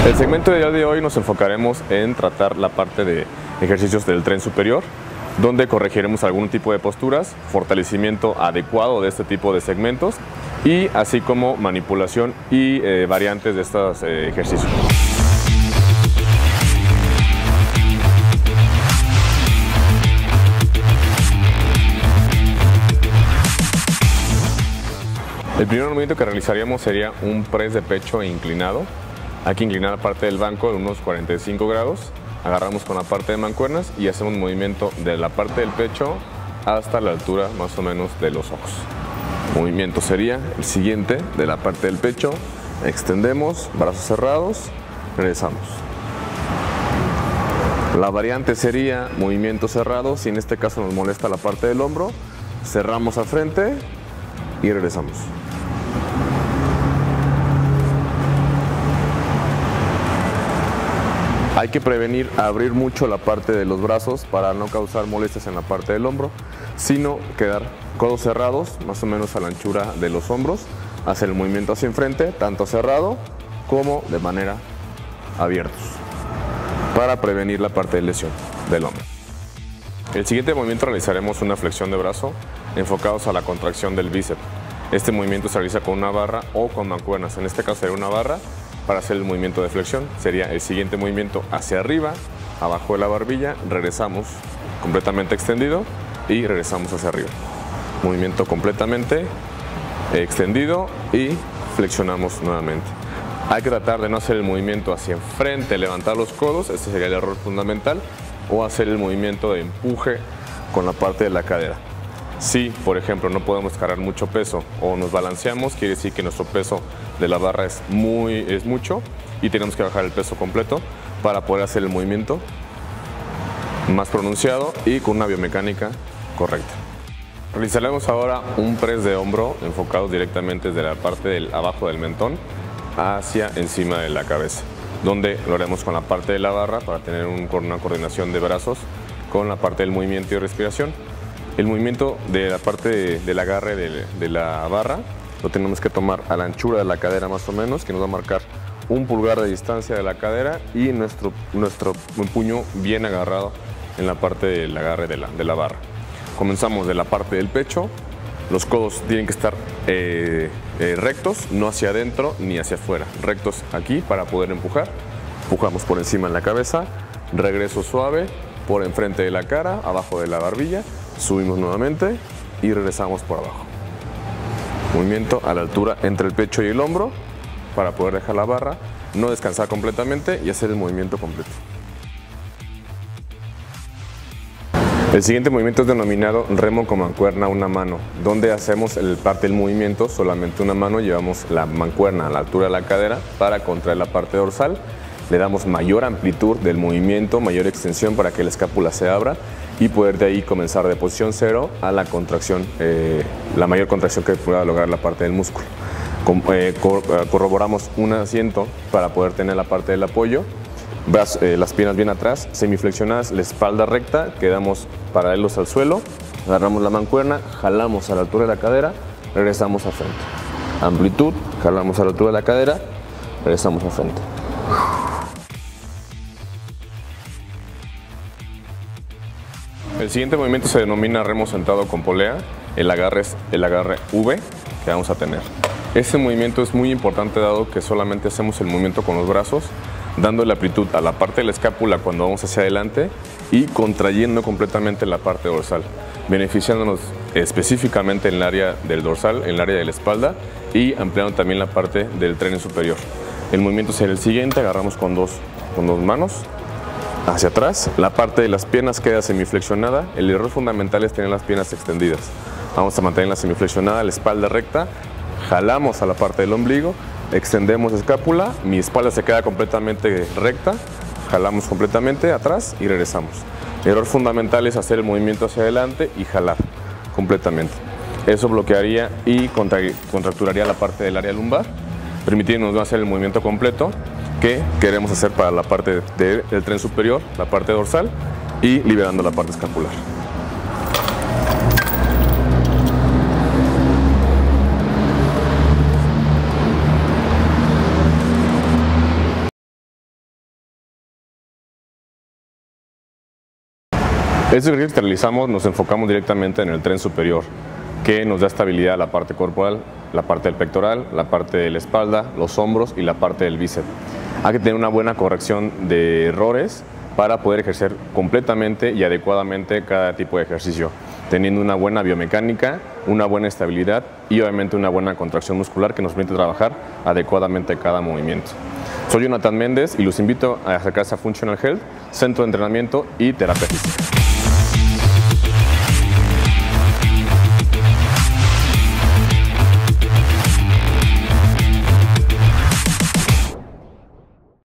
El segmento del día de hoy nos enfocaremos en tratar la parte de ejercicios del tren superior, donde corregiremos algún tipo de posturas, fortalecimiento adecuado de este tipo de segmentos y así como manipulación y variantes de estos ejercicios. El primer movimiento que realizaríamos sería un press de pecho inclinado. Hay que inclinar la parte del banco de unos 45 grados. Agarramos con la parte de mancuernas y hacemos un movimiento de la parte del pecho hasta la altura más o menos de los ojos. El movimiento sería el siguiente, de la parte del pecho. Extendemos, brazos cerrados, regresamos. La variante sería movimiento cerrado. Si en este caso nos molesta la parte del hombro, cerramos a frente y regresamos. Hay que prevenir abrir mucho la parte de los brazos para no causar molestias en la parte del hombro, sino quedar codos cerrados, más o menos a la anchura de los hombros, hacer el movimiento hacia enfrente, tanto cerrado como de manera abiertos, para prevenir la parte de lesión del hombro. El siguiente movimiento realizaremos una flexión de brazo enfocados a la contracción del bíceps. Este movimiento se realiza con una barra o con mancuernas. En este caso sería una barra. Para hacer el movimiento de flexión sería el siguiente movimiento hacia arriba, abajo de la barbilla, regresamos completamente extendido y regresamos hacia arriba. Movimiento completamente extendido y flexionamos nuevamente. Hay que tratar de no hacer el movimiento hacia enfrente, levantar los codos, este sería el error fundamental, o hacer el movimiento de empuje con la parte de la cadera. Si, por ejemplo, no podemos cargar mucho peso o nos balanceamos, quiere decir que nuestro peso de la barra es mucho y tenemos que bajar el peso completo para poder hacer el movimiento más pronunciado y con una biomecánica correcta. Realizaremos ahora un press de hombro enfocado directamente desde la parte del abajo del mentón hacia encima de la cabeza, donde lo haremos con la parte de la barra para tener una coordinación de brazos con la parte del movimiento y respiración. El movimiento de la parte del agarre de la barra lo tenemos que tomar a la anchura de la cadera más o menos, que nos va a marcar 1 pulgar de distancia de la cadera y nuestro puño bien agarrado en la parte del agarre de la barra. Comenzamos de la parte del pecho, los codos tienen que estar rectos, no hacia adentro ni hacia afuera, rectos aquí para poder empujar. Empujamos por encima de la cabeza, regreso suave por enfrente de la cara, abajo de la barbilla. Subimos nuevamente y regresamos por abajo. Movimiento a la altura entre el pecho y el hombro para poder dejar la barra, no descansar completamente y hacer el movimiento completo. El siguiente movimiento es denominado remo con mancuerna a una mano, donde hacemos parte del movimiento solamente una mano, llevamos la mancuerna a la altura de la cadera para contraer la parte dorsal. Le damos mayor amplitud del movimiento, mayor extensión para que la escápula se abra y poder de ahí comenzar de posición 0 a la contracción, la mayor contracción que pueda lograr la parte del músculo. Corroboramos un asiento para poder tener la parte del apoyo, las piernas bien atrás, semiflexionadas, la espalda recta, quedamos paralelos al suelo, agarramos la mancuerna, jalamos a la altura de la cadera, regresamos a frente. Amplitud, jalamos a la altura de la cadera, regresamos a frente. El siguiente movimiento se denomina remo sentado con polea. El agarre es el agarre V que vamos a tener. Este movimiento es muy importante dado que solamente hacemos el movimiento con los brazos, dándole amplitud a la parte de la escápula cuando vamos hacia adelante y contrayendo completamente la parte dorsal, beneficiándonos específicamente en el área del dorsal, en el área de la espalda y ampliando también la parte del tren superior. El movimiento será el siguiente, agarramos con dos manos hacia atrás, la parte de las piernas queda semiflexionada. El error fundamental es tener las piernas extendidas. Vamos a mantener la semiflexionada, la espalda recta, jalamos a la parte del ombligo, extendemos escápula, mi espalda se queda completamente recta, jalamos completamente atrás y regresamos. El error fundamental es hacer el movimiento hacia adelante y jalar completamente. Eso bloquearía y contracturaría la parte del área lumbar, permitiéndonos no hacer el movimiento completo que queremos hacer para la parte del tren superior, la parte dorsal y liberando la parte escapular. Estos ejercicios que realizamos nos enfocamos directamente en el tren superior, que nos da estabilidad a la parte corporal, la parte del pectoral, la parte de la espalda, los hombros y la parte del bíceps. Hay que tener una buena corrección de errores para poder ejercer completamente y adecuadamente cada tipo de ejercicio, teniendo una buena biomecánica, una buena estabilidad y obviamente una buena contracción muscular que nos permite trabajar adecuadamente cada movimiento. Soy Jonathan Méndez y los invito a acercarse a Functional Health, Centro de Entrenamiento y Terapia Física.